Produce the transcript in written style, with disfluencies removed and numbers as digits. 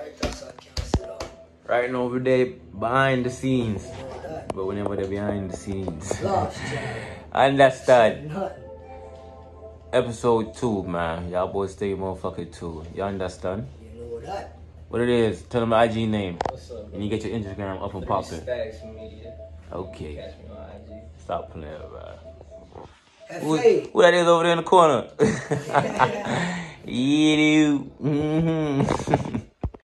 Right now over there behind the scenes. But whenever they're behind the scenes. Understand? Episode 2, man. Y'all boys stay motherfucking 2. You understand? You know that. What it is? Tell them the IG name. What's up, bro? And you get your Instagram up and popping. Stacks Media. Okay. Catch me on IG. Stop playing, bro. F.A. Who that is over there in the corner? You.